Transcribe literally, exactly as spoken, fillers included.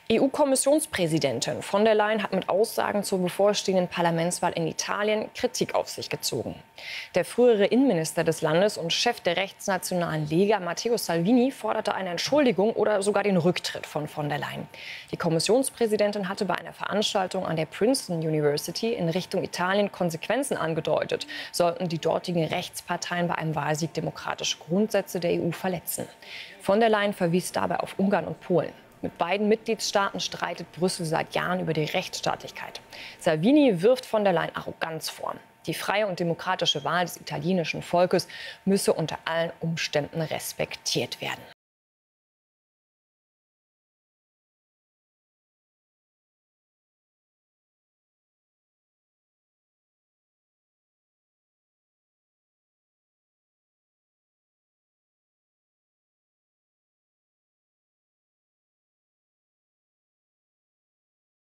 E U-Kommissionspräsidentin von der Leyen hat mit Aussagen zur bevorstehenden Parlamentswahl in Italien Kritik auf sich gezogen. Der frühere Innenminister des Landes und Chef der rechtsnationalen Lega, Matteo Salvini, forderte eine Entschuldigung oder sogar den Rücktritt von von der Leyen. Die Kommissionspräsidentin hatte bei einer Veranstaltung an der Princeton University in Richtung Italien Konsequenzen angedeutet, sollten die dortigen Rechtsparteien bei einem Wahlsieg demokratische Grundsätze der E U verletzen. Von der Leyen verwies dabei auf Ungarn und Polen. Mit beiden Mitgliedstaaten streitet Brüssel seit Jahren über die Rechtsstaatlichkeit. Salvini wirft von der Leyen Arroganz vor. Die freie und demokratische Wahl des italienischen Volkes müsse unter allen Umständen respektiert werden.